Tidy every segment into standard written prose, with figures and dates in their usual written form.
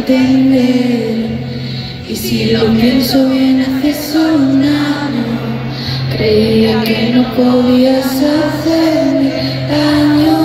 entender. Y si lo pienso bien, hace un año creía que no podías hacerme daño.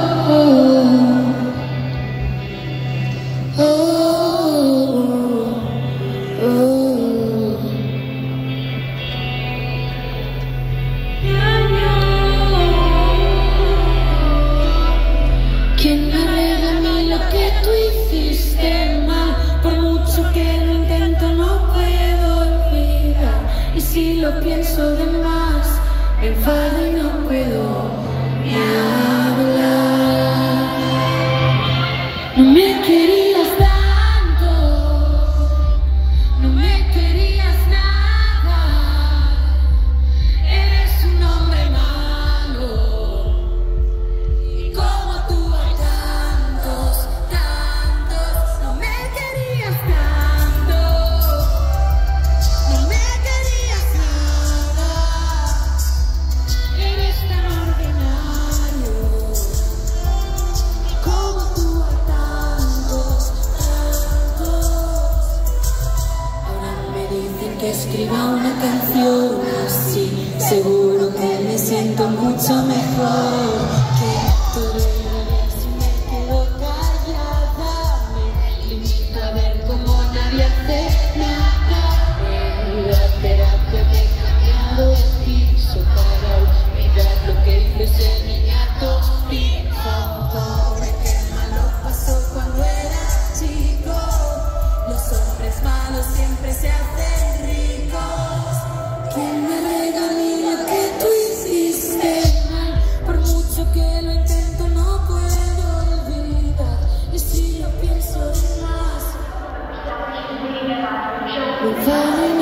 ¿Quién me arregla a mí lo que tú hiciste mal? Por mucho que lo intento no puedo olvidar. Y si lo pienso de más, me enfado y no puedo ni hablar. No me querías tanto, no me querías nada. Eres un hombre malo, y como tú hay tantos, tantos. No me querías tanto, no me querías nada. Eres tan ordinario, y como tú hay tantos, tantos. Ahora me dicen que escriba una canción así, seguro que me siento mucho mejor. Que todo iba bien si me quedo callada, me limito a ver como nadie hace nada. La terapia me ha cambiado de piso para olvidar lo que hice ese niñato. Mi favor, qué malo pasó cuando era chico. Los hombres malos siempre se hacen ricos. ¿Quién me regaló lo que tú hiciste mal? Por mucho que lo intento no puedo olvidar. Y si lo pienso de más, me enfado y